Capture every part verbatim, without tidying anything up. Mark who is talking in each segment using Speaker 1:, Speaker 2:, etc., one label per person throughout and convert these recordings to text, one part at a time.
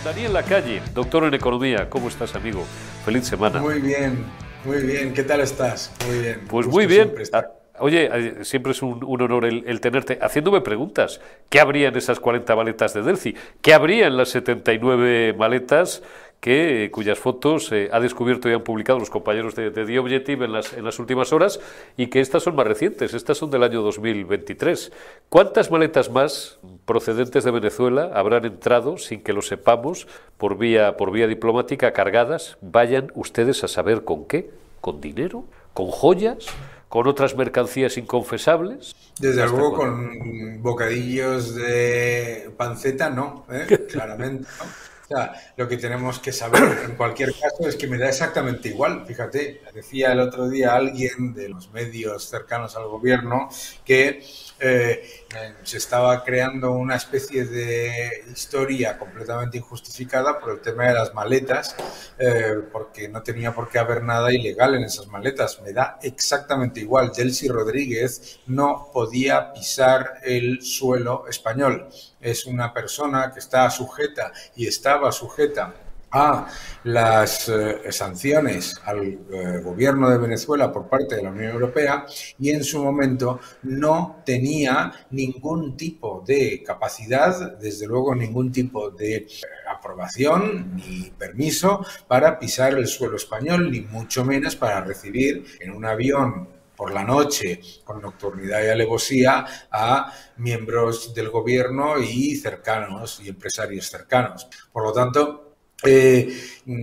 Speaker 1: Don Daniel Lacalle, doctor en Economía. ¿Cómo estás, amigo? Feliz semana.
Speaker 2: Muy bien, muy bien. ¿Qué tal estás? Muy bien.
Speaker 1: Pues muy bien. Oye, siempre es un, un honor el, el tenerte haciéndome preguntas. ¿Qué habría en esas cuarenta maletas de Delci? ¿Qué habría en las setenta y nueve maletas que, cuyas fotos eh, ha descubierto y han publicado los compañeros de, de The Objective en las, en las últimas horas, y que estas son más recientes, estas son del año dos mil veintitrés? ¿Cuántas maletas más procedentes de Venezuela habrán entrado, sin que lo sepamos, por vía, por vía diplomática, cargadas? Vayan ustedes a saber con qué. ¿Con dinero? ¿Con joyas? ¿Con otras mercancías inconfesables?
Speaker 2: Desde luego con bocadillos de panceta, no, ¿eh? Claramente, ¿no? O sea, lo que tenemos que saber en cualquier caso es que me da exactamente igual. Fíjate, decía el otro día alguien de los medios cercanos al gobierno que eh, se estaba creando una especie de historia completamente injustificada por el tema de las maletas, eh, porque no tenía por qué haber nada ilegal en esas maletas. Me da exactamente igual. Delcy Rodríguez no podía pisar el suelo español. Es una persona que está sujeta y estaba sujeta a las eh, sanciones al eh, gobierno de Venezuela por parte de la Unión Europea, y en su momento no tenía ningún tipo de capacidad, desde luego ningún tipo de eh, aprobación ni permiso para pisar el suelo español, ni mucho menos para recibir en un avión por la noche, con nocturnidad y alevosía, a miembros del gobierno y cercanos y empresarios cercanos. Por lo tanto, eh,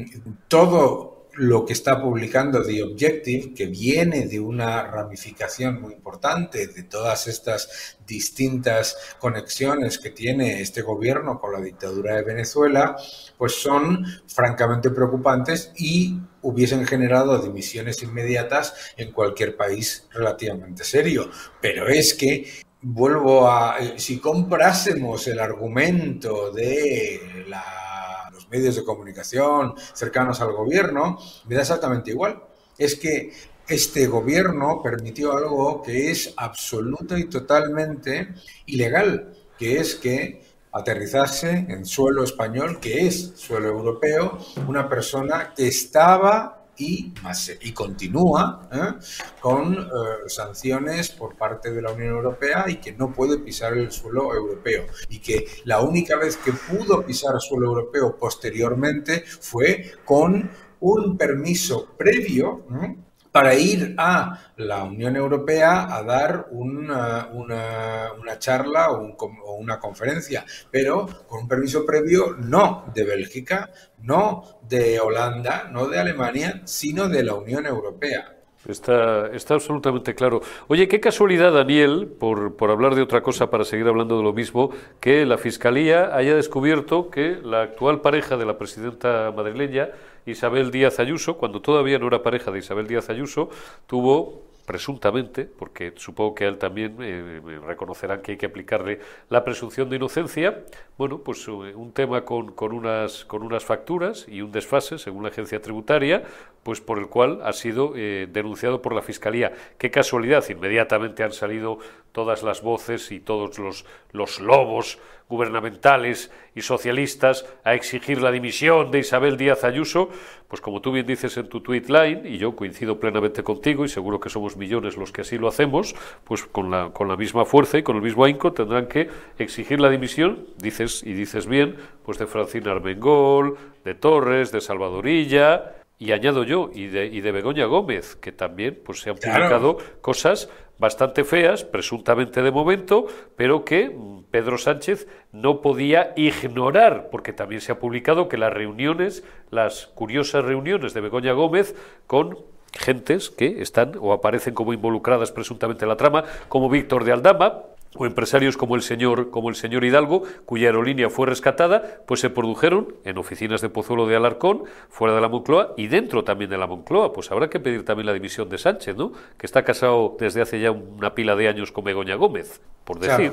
Speaker 2: todo lo que está publicando The Objective, que viene de una ramificación muy importante de todas estas distintas conexiones que tiene este gobierno con la dictadura de Venezuela, pues son francamente preocupantes y hubiesen generado dimisiones inmediatas en cualquier país relativamente serio. Pero es que, vuelvo a, si comprásemos el argumento de la medios de comunicación cercanos al gobierno, me da exactamente igual. Es que este gobierno permitió algo que es absoluta y totalmente ilegal, que es que aterrizase en suelo español, que es suelo europeo, una persona que estaba y, y continúa ¿eh? con eh, sanciones por parte de la Unión Europea, y que no puede pisar el suelo europeo, y que la única vez que pudo pisar el suelo europeo posteriormente fue con un permiso previo ¿eh? para ir a la Unión Europea a dar una, una, una charla o, un, o una conferencia, pero con un permiso previo no de Bélgica, no de Holanda, no de Alemania, sino de la Unión Europea.
Speaker 1: Está, está absolutamente claro. Oye, qué casualidad, Daniel, por, por hablar de otra cosa para seguir hablando de lo mismo, que la Fiscalía haya descubierto que la actual pareja de la presidenta madrileña, Isabel Díaz Ayuso, cuando todavía no era pareja de Isabel Díaz Ayuso, tuvo, presuntamente, porque supongo que a él también eh, reconocerán que hay que aplicarle la presunción de inocencia, bueno, pues un tema con, con, unas, con unas facturas y un desfase, según la agencia tributaria, pues por el cual ha sido eh, denunciado por la Fiscalía. Qué casualidad, inmediatamente han salido todas las voces y todos los, los lobos gubernamentales y socialistas a exigir la dimisión de Isabel Díaz Ayuso. Pues como tú bien dices en tu tweet line, y yo coincido plenamente contigo, y seguro que somos millones los que así lo hacemos, pues con la, con la misma fuerza y con el mismo ahínco tendrán que exigir la dimisión, dices y dices bien, pues de Francina Armengol, de Torres, de Salvadorilla, y añado yo, y de, y de Begoña Gómez, que también pues se han publicado claro. cosas bastante feas, presuntamente de momento, pero que Pedro Sánchez no podía ignorar, porque también se ha publicado que las reuniones, las curiosas reuniones de Begoña Gómez con gentes que están o aparecen como involucradas presuntamente en la trama, como Víctor de Aldama, o empresarios como el señor como el señor Hidalgo, cuya aerolínea fue rescatada, pues se produjeron en oficinas de Pozuelo de Alarcón, fuera de la Moncloa y dentro también de la Moncloa. Pues habrá que pedir también la dimisión de Sánchez, ¿no? Que está casado desde hace ya una pila de años con Begoña Gómez, por decir.
Speaker 2: Claro.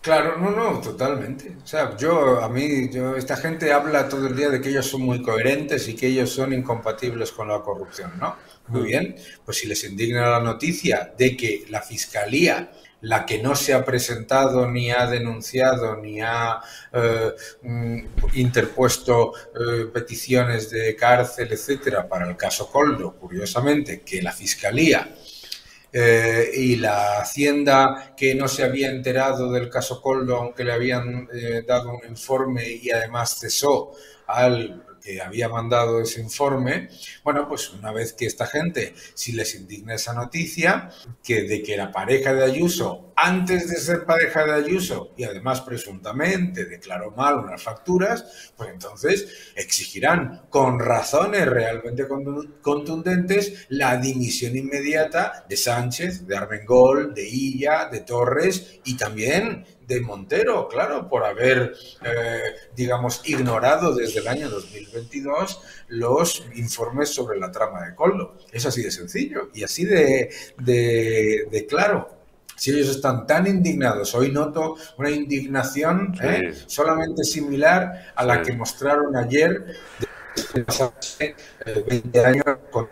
Speaker 2: Claro, no, no, totalmente. O sea, yo, a mí, yo, esta gente habla todo el día de que ellos son muy coherentes y que ellos son incompatibles con la corrupción, ¿no? Muy bien, pues si les indigna la noticia de que la Fiscalía, la que no se ha presentado, ni ha denunciado, ni ha eh, interpuesto eh, peticiones de cárcel, etcétera, para el caso Koldo, curiosamente, que la Fiscalía Eh, y la Hacienda, que no se había enterado del caso Koldo, aunque le habían eh, dado un informe y además cesó al que había mandado ese informe. Bueno, pues una vez que esta gente, si les indigna esa noticia, que de que la pareja de Ayuso, antes de ser pareja de Ayuso, y además presuntamente declaró mal unas facturas, pues entonces exigirán con razones realmente contundentes la dimisión inmediata de Sánchez, de Armengol, de Illa, de Torres y también de Montero, claro, por haber, eh, digamos, ignorado desde el año dos mil veintidós los informes sobre la trama de Koldo. Es así de sencillo y así de, de, de claro. Si ellos están tan indignados, hoy noto una indignación sí. ¿eh? solamente similar a la sí. que mostraron ayer de veinte años con...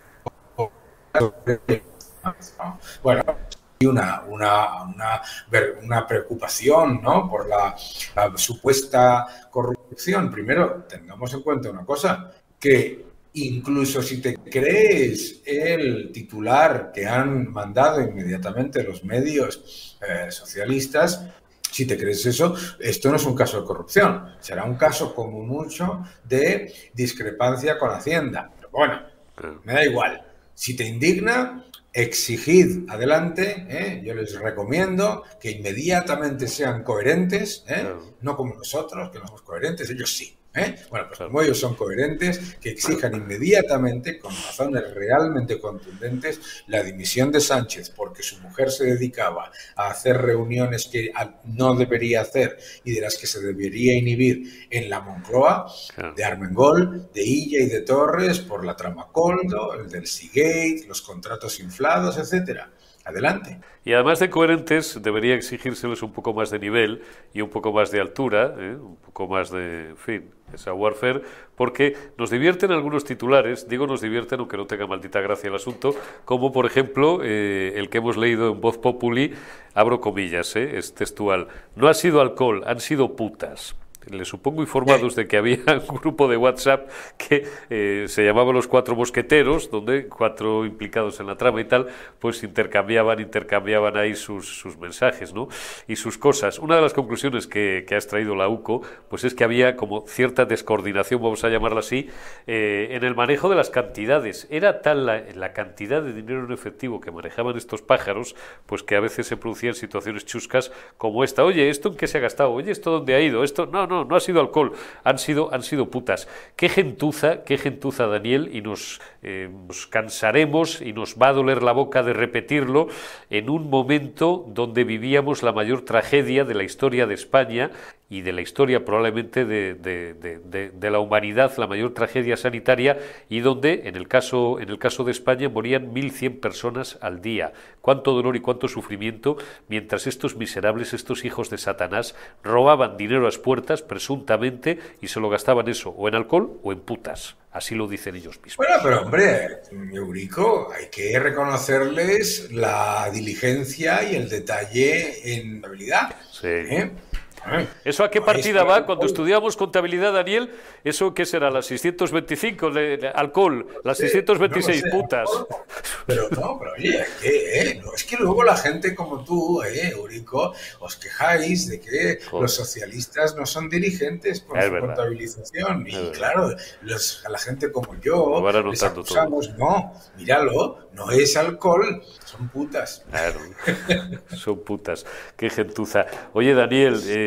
Speaker 2: Bueno, Una, una, una, una preocupación, ¿no? por la, la supuesta corrupción. Primero, tengamos en cuenta una cosa, que incluso si te crees el titular que han mandado inmediatamente los medios eh, socialistas, si te crees eso, esto no es un caso de corrupción, será un caso como mucho de discrepancia con Hacienda. Pero bueno, me da igual. Si te indigna, exigid adelante, ¿eh? Yo les recomiendo que inmediatamente sean coherentes, ¿eh? Claro. No como nosotros, que no somos coherentes, ellos sí. ¿eh? Bueno, pues como ellos son coherentes, que exijan inmediatamente, con razones realmente contundentes, la dimisión de Sánchez, porque su mujer se dedicaba a hacer reuniones que no debería hacer y de las que se debería inhibir en la Moncloa, claro. de Armengol, de Illa y de Torres, por la trama Koldo, el del Seagate, los contratos inflados, etcétera. Adelante.
Speaker 1: Y además de coherentes, debería exigírseles un poco más de nivel y un poco más de altura, ¿eh? un poco más de, en fin, esa warfare, porque nos divierten algunos titulares, digo nos divierten aunque no tenga maldita gracia el asunto, como por ejemplo eh, el que hemos leído en Voz Populi, abro comillas, ¿eh? es textual, no ha sido alcohol, han sido putas. Les supongo informados de que había un grupo de WhatsApp que eh, se llamaba Los Cuatro Mosqueteros, donde cuatro implicados en la trama y tal, pues intercambiaban, intercambiaban ahí sus, sus mensajes, ¿no? Y sus cosas. Una de las conclusiones que, que ha extraído la U C O, pues es que había como cierta descoordinación, vamos a llamarla así, eh, en el manejo de las cantidades. Era tal la, la cantidad de dinero en efectivo que manejaban estos pájaros, pues que a veces se producían situaciones chuscas como esta. Oye, ¿esto en qué se ha gastado? Oye, ¿esto dónde ha ido? Esto, no, no. No, no ha sido alcohol, han sido, han sido putas. Qué gentuza, qué gentuza, Daniel, y nos, eh, nos cansaremos y nos va a doler la boca de repetirlo en un momento donde vivíamos la mayor tragedia de la historia de España y de la historia probablemente de, de, de, de, de la humanidad, la mayor tragedia sanitaria, y donde, en el caso, en el caso de España, morían mil cien personas al día. Cuánto dolor y cuánto sufrimiento, mientras estos miserables, estos hijos de Satanás, robaban dinero a las puertas, presuntamente, y se lo gastaban eso, o en alcohol o en putas. Así lo dicen ellos mismos.
Speaker 2: Bueno, pero hombre, Eurico, hay que reconocerles la diligencia y el detalle en la habilidad.
Speaker 1: Sí. ¿eh? ¿Eso a qué partida va? Cuando estudiamos contabilidad, Daniel, ¿eso qué será? ¿Las seiscientos veinticinco de, de alcohol? ¿Las sí, seiscientos veintiséis no sé, putas?
Speaker 2: Pero no, pero oye, es que, eh, no, es que luego la gente como tú, eh, Eurico, os quejáis de que Joder. los socialistas no son dirigentes por es su verdad. contabilización. Y es claro, los, a la gente como yo les acusamos, todo. no, míralo, no es alcohol, son putas.
Speaker 1: Claro, son putas. Qué gentuza. Oye, Daniel, eh,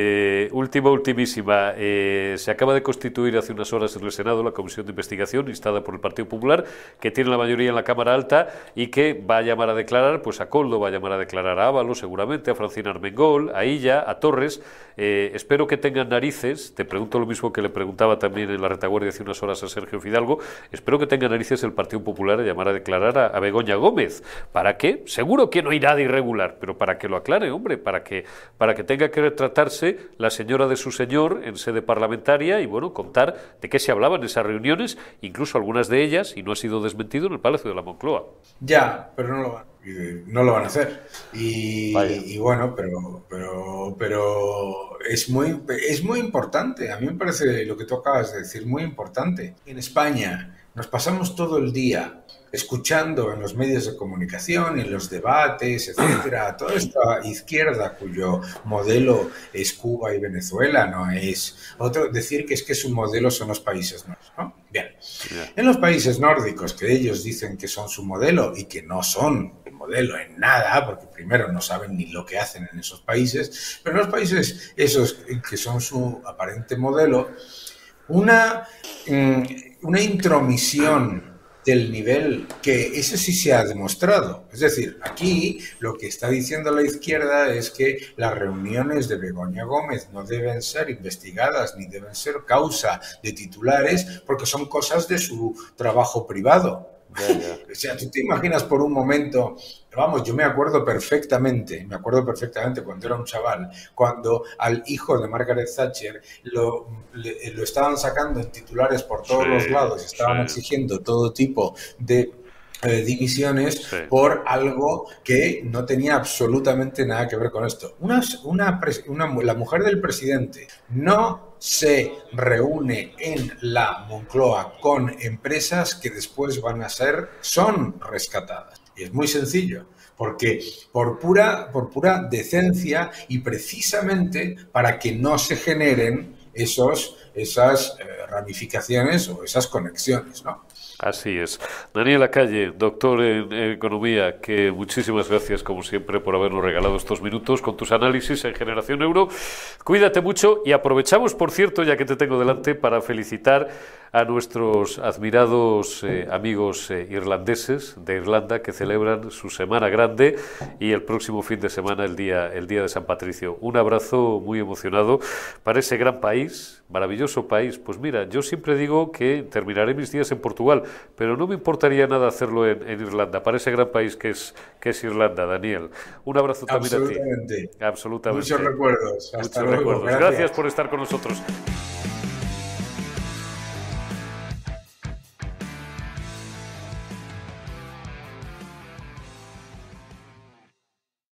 Speaker 1: Eh, última, ultimísima. Eh, se acaba de constituir hace unas horas en el Senado la comisión de investigación instada por el Partido Popular, que tiene la mayoría en la Cámara Alta y que va a llamar a declarar pues a Koldo, va a llamar a declarar a Ábalos seguramente, a Francina Armengol, a Illa, a Torres. Eh, espero que tengan narices, te pregunto lo mismo que le preguntaba también en la retaguardia hace unas horas a Sergio Fidalgo, espero que tenga narices el Partido Popular a llamar a declarar a, a Begoña Gómez. ¿Para qué? Seguro que no hay nada irregular, pero para que lo aclare, hombre, para que, para que tenga que retratarse la señora de su señor en sede parlamentaria y, bueno, contar de qué se hablaba en esas reuniones, incluso algunas de ellas, y no ha sido desmentido, en el Palacio de la Moncloa.
Speaker 2: Ya, pero no lo van, no lo van a hacer. Y, y bueno, pero, pero, pero es muy, es muy importante. A mí me parece lo que tú acabas de decir muy importante. En España nos pasamos todo el día escuchando en los medios de comunicación, en los debates, etcétera, toda esta izquierda cuyo modelo es Cuba y Venezuela, no es otro, decir que es que su modelo son los países nórdicos, ¿no? Bien, en los países nórdicos, que ellos dicen que son su modelo y que no son modelo en nada, porque primero no saben ni lo que hacen en esos países, pero en los países esos que son su aparente modelo, una, una intromisión del nivel que eso sí se ha demostrado. Es decir, aquí lo que está diciendo la izquierda es que las reuniones de Begoña Gómez no deben ser investigadas ni deben ser causa de titulares porque son cosas de su trabajo privado. Ya, ya. O sea, tú te imaginas por un momento, vamos, yo me acuerdo perfectamente, me acuerdo perfectamente cuando era un chaval, cuando al hijo de Margaret Thatcher lo, le, lo estaban sacando en titulares por todos sí, los lados, estaban sí. exigiendo todo tipo de eh, divisiones sí. por algo que no tenía absolutamente nada que ver con esto. Una, una, una, la mujer del presidente no se reúne en la Moncloa con empresas que después van a ser, son rescatadas. Y es muy sencillo, porque por pura, por pura decencia y precisamente para que no se generen esos, esas eh, ramificaciones o esas conexiones, ¿no?
Speaker 1: Así es. Daniel Lacalle, doctor en Economía, que muchísimas gracias, como siempre, por habernos regalado estos minutos con tus análisis en Generación Euro. Cuídate mucho y aprovechamos, por cierto, ya que te tengo delante, para felicitar a nuestros admirados eh, amigos eh, irlandeses de Irlanda que celebran su Semana Grande y el próximo fin de semana el día, el día de San Patricio. Un abrazo muy emocionado para ese gran país, maravilloso país. Pues mira, yo siempre digo que terminaré mis días en Portugal, pero no me importaría nada hacerlo en, en Irlanda, para ese gran país que es, que es Irlanda, Daniel. Un abrazo también a ti.
Speaker 2: Absolutamente.
Speaker 1: Absolutamente.
Speaker 2: Muchos recuerdos. Hasta
Speaker 1: Muchos
Speaker 2: luego.
Speaker 1: recuerdos. Gracias. Gracias por estar con nosotros.